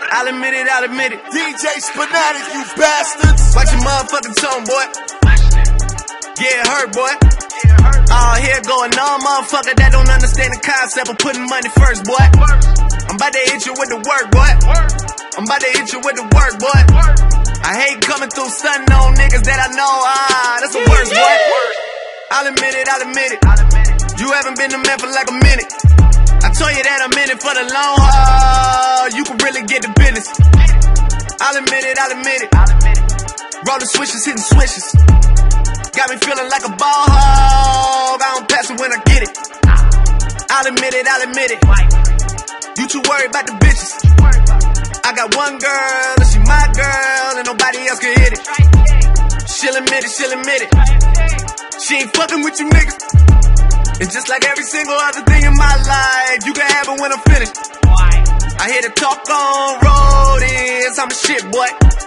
I'll admit it, I'll admit it. DJ Spinatic, you bastards. Watch your motherfucking tone, boy. Yeah, it hurt, boy. All here going on, motherfucker that don't understand the concept of putting money first, boy. I'm about to hit you with the work, boy. I'm about to hit you with the work, boy. I hate coming through stunting on niggas that I know, that's the worst, boy. I'll admit it, I'll admit it. You haven't been a man for like a minute. I told you that I'm in it for the long haul. You can really get the business. I'll admit it, I'll admit it. Rolling switches, hitting switches. Got me feeling like a ball hog. I don't pass it when I get it. I'll admit it, I'll admit it. You too worried about the bitches. I got one girl, and she my girl, and nobody else can hit it. She'll admit it, she'll admit it. She ain't fucking with you niggas. It's just like every single other thing in my life. You can have it when I'm finished. I hear the talk on road is I'm a shit, boy.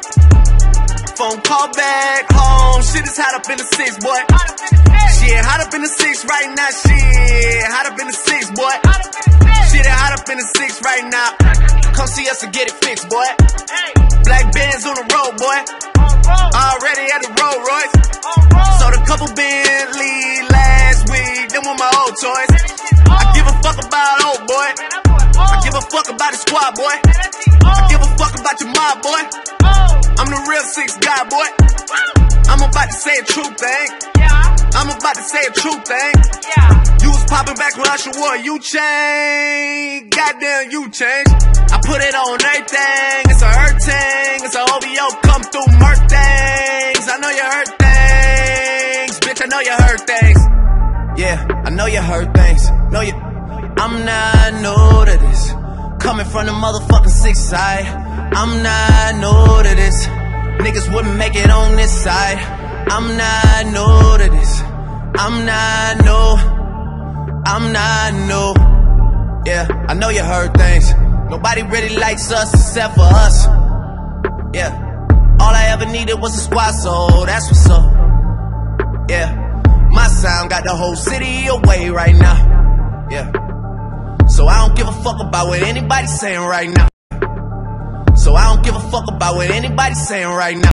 Phone call back home. Shit is hot up in the six, boy. Shit hot up in the six right now. Shit hot up in the six, boy. Shit hot up in the six right now. Come see us and get it fixed, boy. Black Benz on the road, boy. Already at the Rolls Royce. Sold a couple Bentley last week. Them were my old toys. I give a fuck about old boy. I give a fuck about the squad, boy. I give a fuck about your mob, boy. I'm the real six guy, boy. I'm about to say a true thing. I'm about to say a true thing. You was popping back when Usher wore you changed. Goddamn, you changed. I put it on everything. It's a hurt thing. It's a OVO come through murk things. I know you hurt things. Bitch, I know you hurt things. Yeah, I know you hurt things. Know you. I'm not new to this. Coming from the motherfucking six side. I'm not new to this. Niggas wouldn't make it on this side. I'm not new to this. I'm not new. I'm not new. Yeah, I know you heard things. Nobody really likes us except for us. Yeah, all I ever needed was a squad, so that's what's up. Yeah, my sound got the whole city away right now. Yeah, so I don't give a fuck about what anybody's saying right now. So I don't give a fuck about what anybody's saying right now.